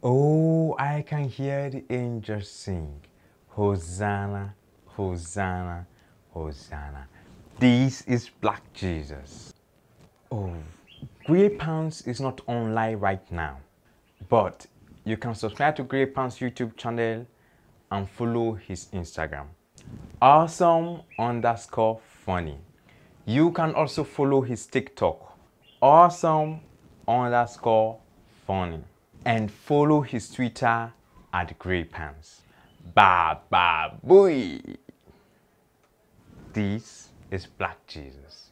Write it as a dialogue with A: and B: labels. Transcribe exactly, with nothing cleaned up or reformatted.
A: Oh, I can hear the angels sing. Hosanna, Hosanna, Hosanna. This is Black Jesus. Oh, GrayPans is not online right now, but you can subscribe to GrayPans YouTube channel and follow his Instagram. Awesome underscore funny. You can also follow his TikTok. Awesome underscore funny. And follow his Twitter at GrayPans. Ba ba booey. This is Black Jesus.